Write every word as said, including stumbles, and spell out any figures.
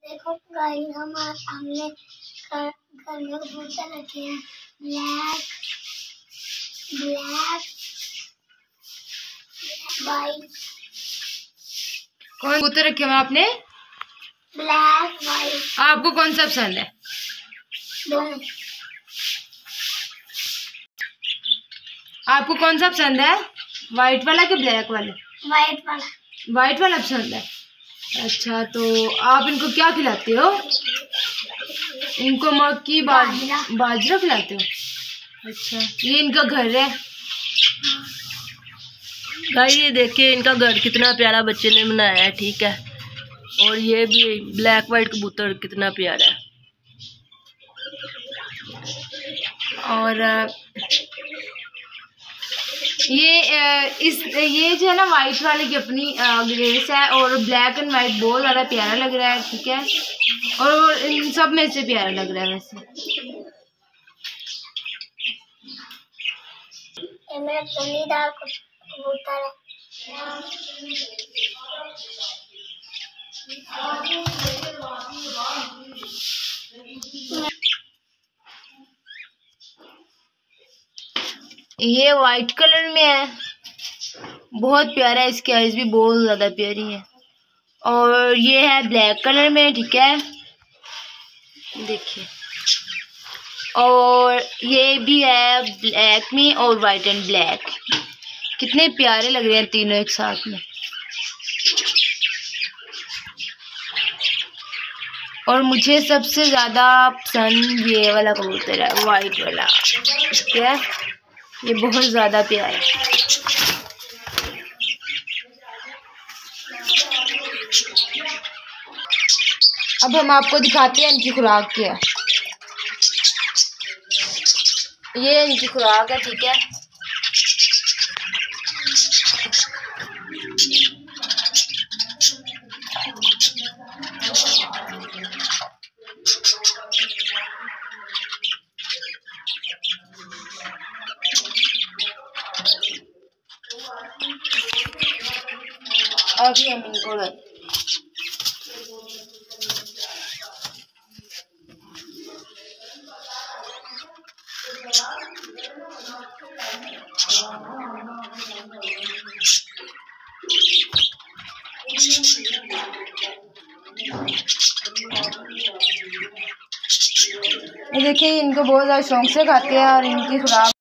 देखो गाइस, हमारे सामने घर घर में कबूतर रखे हैं। Black black white. कौन कबूतर रखे हुए आपने? Black white. आपको कौन सा पसंद है? दोनों। आपको कौन सा पसंद है, वाइट वाला कि ब्लैक वाला? वाइट वाला। वाइट वाला पसंद है। अच्छा, तो आप इनको क्या खिलाते हो? इनको मक्की बाजरा बाजरा खिलाते हो? अच्छा, ये इनका घर है। भाई ये देखिए इनका घर कितना प्यारा बच्चे ने बनाया है, ठीक है। और ये भी ब्लैक वाइट कबूतर कितना प्यारा है। और ये इस ये जो है ना वाइट वाले की अपनी ग्रेस है, और ब्लैक एंड वाइट बहुत ज़्यादा प्यारा लग रहा है, ठीक है। और इन सब में से प्यारा लग रहा है वैसे। ये मेरा चुनीदार कबूतर है। ये वाइट कलर में है, बहुत प्यारा है। इसकी आइज भी बहुत ज़्यादा प्यारी है। और ये है ब्लैक कलर में, ठीक है, देखिए। और ये भी है ब्लैक में और वाइट एंड ब्लैक। कितने प्यारे लग रहे हैं तीनों एक साथ में। और मुझे सबसे ज़्यादा पसंद ये वाला कबूतर है, वाइट वाला, ठीक है। ये बहुत ज़्यादा प्यारा है। अब हम आपको दिखाते हैं इनकी खुराक क्या है। ये इनकी खुराक है, ठीक है। अभी हम इनको रख ये देखिए, इनको बहुत ज़्यादा शौक से खाते हैं और इनकी खुराक